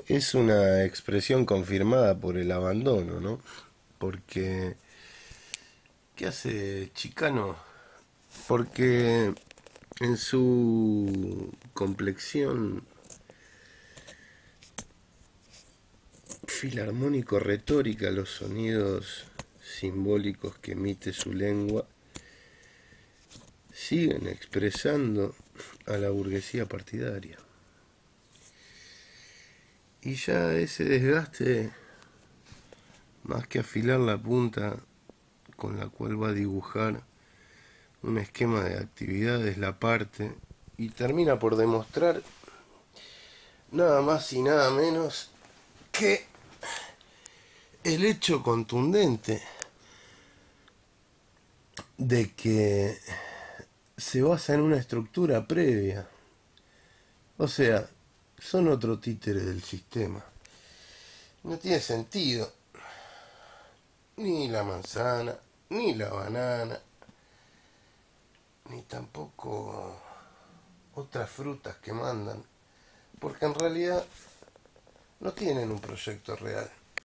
es una expresión confirmada por el abandono, ¿no? Porque, ¿qué hace Chicano? Porque en su complexión filarmónico-retórica, los sonidos simbólicos que emite su lengua siguen expresando a la burguesía partidaria. Y ya ese desgaste, más que afilar la punta con la cual va a dibujar un esquema de actividades, la parte, y termina por demostrar nada más y nada menos que el hecho contundente de que se basa en una estructura previa. O sea, son otro títere del sistema. No tiene sentido ni la manzana, ni la banana, ni tampoco otras frutas que mandan, porque en realidad no tienen un proyecto real.